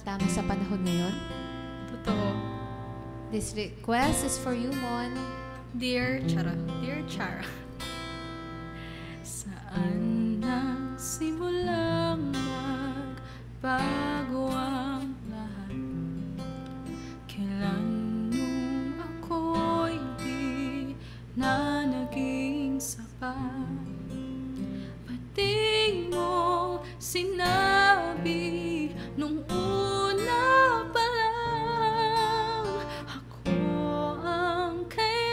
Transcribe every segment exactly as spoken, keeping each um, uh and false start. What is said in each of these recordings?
tamang-tama sa panahon ngayon. Totoo. This request is for you, Mon. Dear Chara. Dear Chara. Saan nagsimulang magbago ang lahat? Kailan nung ako'y di na naging sapat? Pati mo sinabi nung una pa lang, ako ang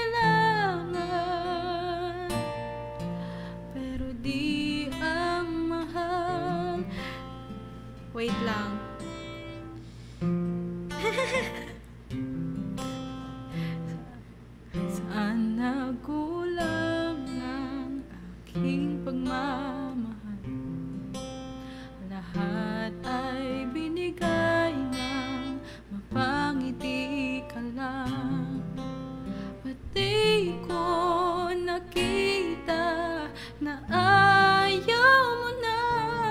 kailangan, pero di ang mahal. Wait lang. Saan nagulang ng aking pagmamahal? Lahat ay binigay ng mapangiti ka lang. Pati ko nakita na ayaw mo na.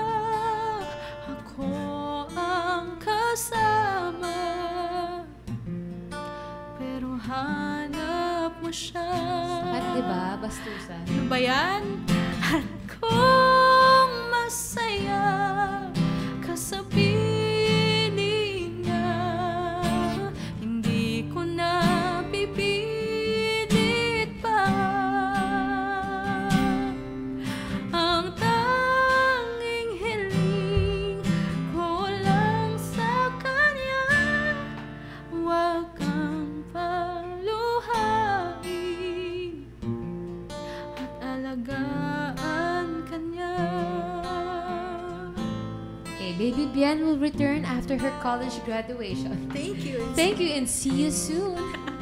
Ako ang kasama, pero hanap mo siya. At diba, bastusan? Ano ba yan? At kung masaya ka sa piling niya, hindi ko na pipilit pa. Ang tanging hiling ko lang sa kanya, huwag kang paluhain at alagaan kanya. Okay, Baby Bien will return after her college graduation. Thank you. Thank you and see you soon.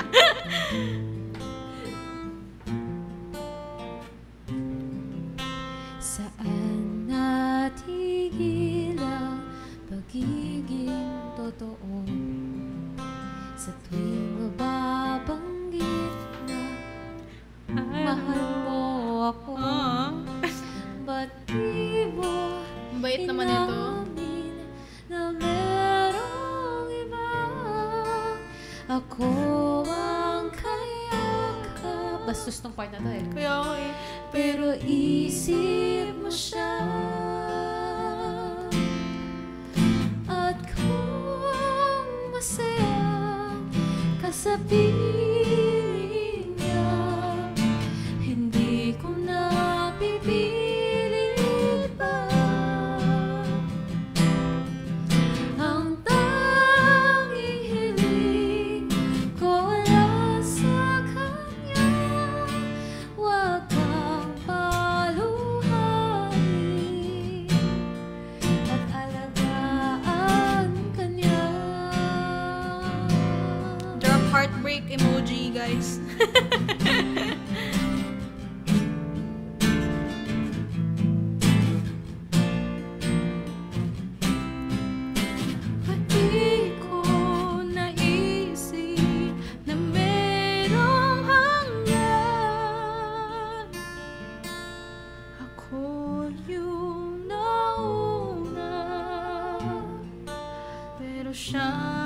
Saan natigil ang pagiging totoo? Sa tuwing mababanggit na mahal mo ako, Ah, ba't di mo ang bait naman ito. inamin na merong iba? Ako ang kayakap. Bastos tong part na to eh. Kaya ako eh. Pero isip mo siya. At kung masaya ka sa piling niya, hindi ko na pipilit pa. Ang tanging hiling ko lang sa kanya, huwag kang paluhain at alagaan kanya. Drop heartbreak emoji, guys. Pati ko naisip na merong hanggan. Ako yung nauna, pero siya